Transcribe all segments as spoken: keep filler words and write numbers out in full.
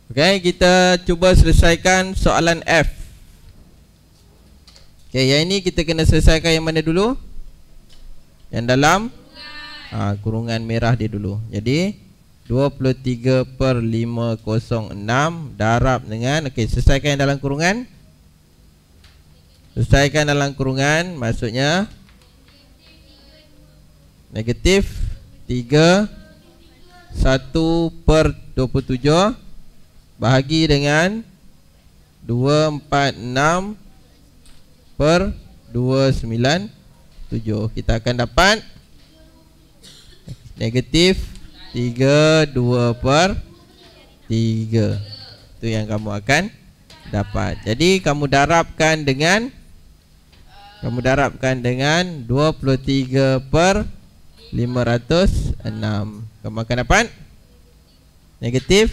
Okey, kita cuba selesaikan soalan F. Okey, yang ini kita kena selesaikan yang mana dulu? Yang dalam ha, kurungan merah dia dulu. Jadi dua puluh tiga per lima kosong enam darab dengan, okey, selesaikan yang dalam kurungan. Selesaikan dalam kurungan, maksudnya negatif tiga satu per dua puluh tujuh bahagi dengan dua ratus empat puluh enam per dua ratus sembilan puluh tujuh. Kita akan dapat negatif tiga puluh dua per tiga. Itu yang kamu akan dapat. Jadi kamu darabkan dengan Kamu darabkan dengan dua puluh tiga per lima ratus enam. Kamu akan dapat negatif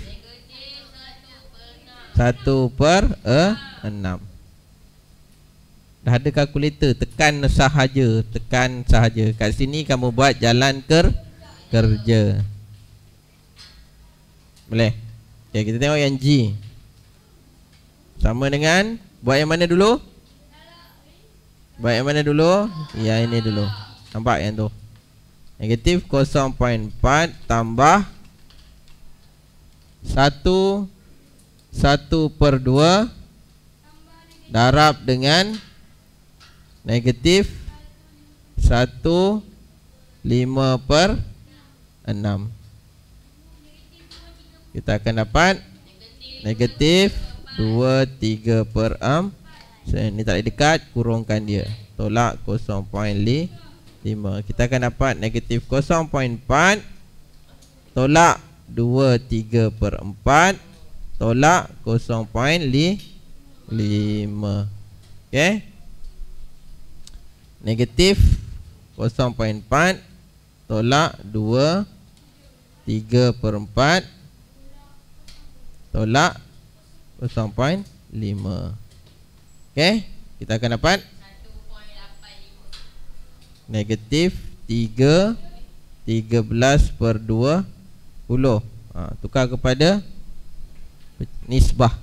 satu per enam. Dah ada kalkulator, tekan sahaja, tekan sahaja. Kat sini kamu buat jalan ker kerja. Boleh? Okay, kita tengok yang G. Sama dengan, buat yang mana dulu? Buat yang mana dulu? Yang ini dulu. Nampak yang tu? Negatif kosong perpuluhan empat tambah satu satu per dua darab dengan negatif satu lima per enam. Kita akan dapat negatif dua tiga per enam. So, ini tak ada dekat, kurungkan dia, tolak kosong perpuluhan lima. Kita akan dapat negatif kosong perpuluhan empat tolak dua tiga per empat tolak kosong perpuluhan lima. Okay, negatif kosong perpuluhan empat tolak dua tiga per empat tolak kosong perpuluhan lima. Okay, kita akan dapat negatif tiga tiga belas per dua puluh. ha, Tukar kepada nisbah.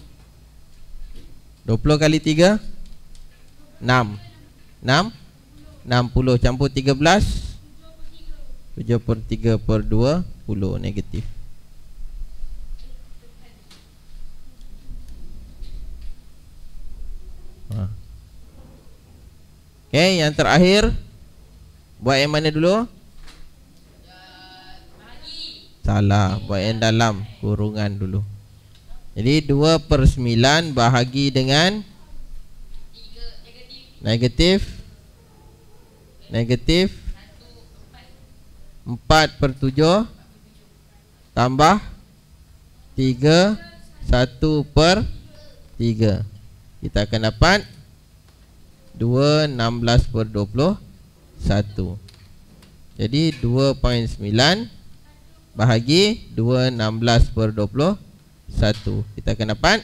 Dua puluh kali tiga enam. Enam enam puluh campur tiga belas tujuh per tiga per dua puluh negatif. ha. Okay, yang terakhir, buat yang mana dulu? Salah, buat yang dalam kurungan dulu. Jadi dua per sembilan bahagi dengan Negatif Negatif empat per tujuh tambah tiga satu per tiga. Kita akan dapat dua enam belas per dua puluh satu. Jadi dua perpuluhan sembilan bahagi dua enam belas per dua puluh satu. Kita akan dapat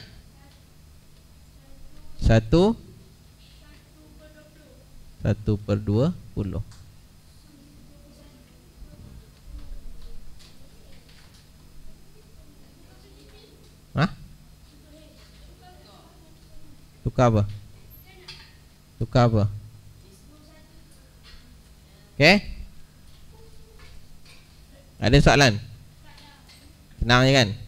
satu satu per dua puluh. Hah? Tukar apa? Tukar apa? Okay, ada soalan? Senang je kan?